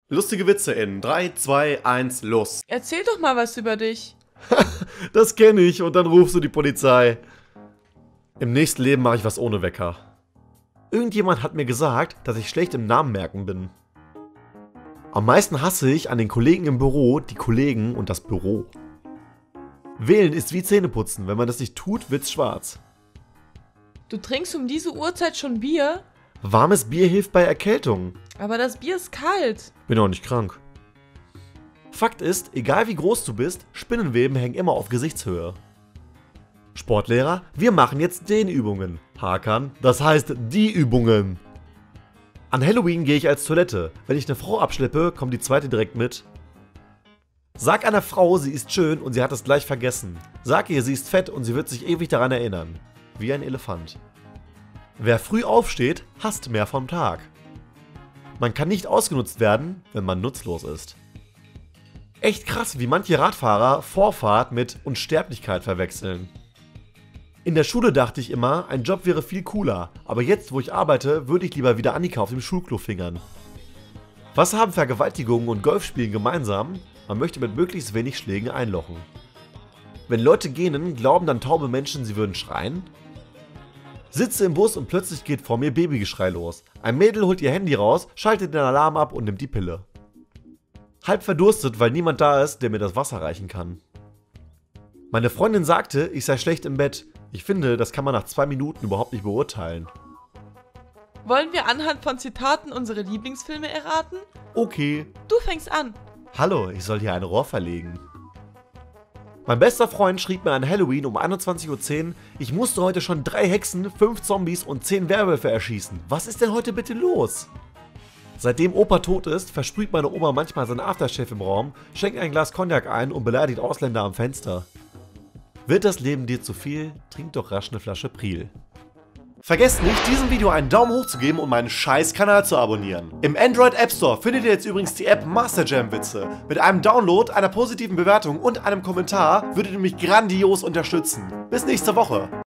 Lustige Witze in 3, 2, 1, los. Erzähl doch mal was über dich. Das kenne ich und dann rufst du die Polizei. Im nächsten Leben mache ich was ohne Wecker. Irgendjemand hat mir gesagt, dass ich schlecht im Namen merken bin. Am meisten hasse ich an den Kollegen im Büro die Kollegen und das Büro. Wählen ist wie Zähneputzen, wenn man das nicht tut, wird's schwarz. Du trinkst um diese Uhrzeit schon Bier? Warmes Bier hilft bei Erkältung. Aber das Bier ist kalt. Bin auch nicht krank. Fakt ist, egal wie groß du bist, Spinnenweben hängen immer auf Gesichtshöhe. Sportlehrer, wir machen jetzt Dehnübungen. Hakan, das heißt die Übungen. An Halloween gehe ich als Toilette. Wenn ich eine Frau abschleppe, kommt die zweite direkt mit. Sag einer Frau, sie ist schön und sie hat es gleich vergessen. Sag ihr, sie ist fett und sie wird sich ewig daran erinnern. Wie ein Elefant. Wer früh aufsteht, hasst mehr vom Tag. Man kann nicht ausgenutzt werden, wenn man nutzlos ist. Echt krass, wie manche Radfahrer Vorfahrt mit Unsterblichkeit verwechseln. In der Schule dachte ich immer, ein Job wäre viel cooler, aber jetzt, wo ich arbeite, würde ich lieber wieder Annika auf dem Schulklo fingern. Was haben Vergewaltigungen und Golfspielen gemeinsam? Man möchte mit möglichst wenig Schlägen einlochen. Wenn Leute gähnen, glauben dann taube Menschen, sie würden schreien? Sitze im Bus und plötzlich geht vor mir Babygeschrei los. Ein Mädel holt ihr Handy raus, schaltet den Alarm ab und nimmt die Pille. Halb verdurstet, weil niemand da ist, der mir das Wasser reichen kann. Meine Freundin sagte, ich sei schlecht im Bett. Ich finde, das kann man nach 2 Minuten überhaupt nicht beurteilen. Wollen wir anhand von Zitaten unsere Lieblingsfilme erraten? Okay. Du fängst an. Hallo, ich soll hier ein Rohr verlegen. Mein bester Freund schrieb mir an Halloween um 21:10 Uhr, ich musste heute schon 3 Hexen, 5 Zombies und 10 Werwölfe erschießen. Was ist denn heute bitte los? Seitdem Opa tot ist, versprüht meine Oma manchmal seinen Aftershave im Raum, schenkt ein Glas Cognac ein und beleidigt Ausländer am Fenster. Wird das Leben dir zu viel? Trink doch rasch eine Flasche Priel. Vergesst nicht, diesem Video einen Daumen hoch zu geben und meinen Scheiß-Kanal zu abonnieren. Im Android App Store findet ihr jetzt übrigens die App Master Jam Witze. Mit einem Download, einer positiven Bewertung und einem Kommentar würdet ihr mich grandios unterstützen. Bis nächste Woche.